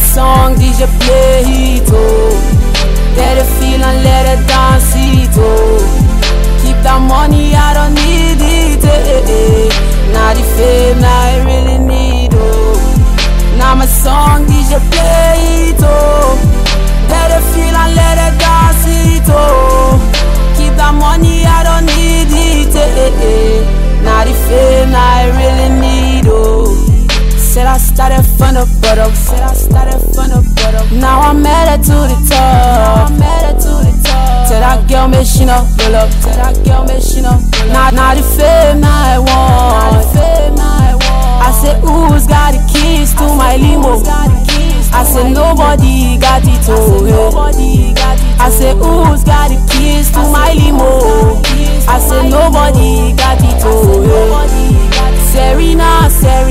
song, DJ play it, oh. Let it feel and let it dance it, oh. Keep that money, I don't need it, Now the fame, now I really need, oh. Now my song, DJ play it, oh. Let it feel and let it dance it, oh. Keep that money, I don't need it, Now the fame, now I really need, oh. Said I started from the bottom, now I'm headed to the top. Tell that girl make she no roll up, Now the fame, now I want. I said who's got the keys to my limo? I said nobody got it, oh. I said who's got the keys to my limo? I said nobody got it, oh. Serena,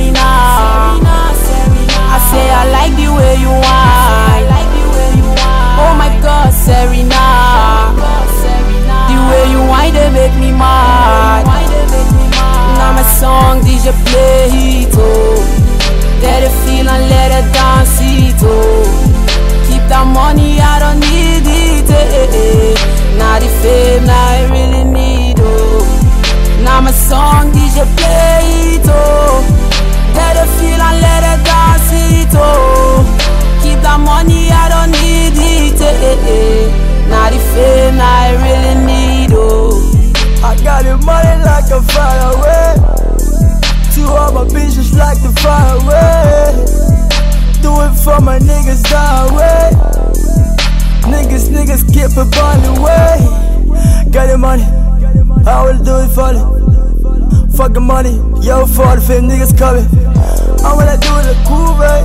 I say I like the way you whine. Oh my God, Serena, the way you whine, they make me mad. Now my song, DJ play it, oh. Let it feel and let it dance it, oh. Keep that money, I don't need it, Now the fame, now I really need, oh. Now my song, DJ play it, oh. Let it feel and let it dance it, oh. Keep that money, I don't need it, Now the fame, now I really need, oh. I got the money like a fire away. To all my bitches like the fire away. Do it for my niggas down way. Niggas keep it on the way. Got the money, I will do it for it. Fuck the money, yo, for the fame niggas coming. I wanna do it the cool way.